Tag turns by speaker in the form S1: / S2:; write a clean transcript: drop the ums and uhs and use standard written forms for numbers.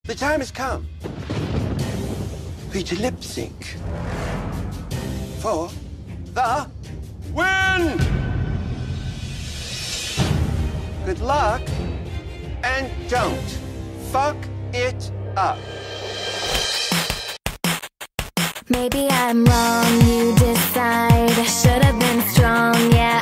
S1: The time has come for you to lip sync for the win! Good luck, and don't fuck it up.
S2: Maybe I'm wrong, you decide. I should have been strong, yeah.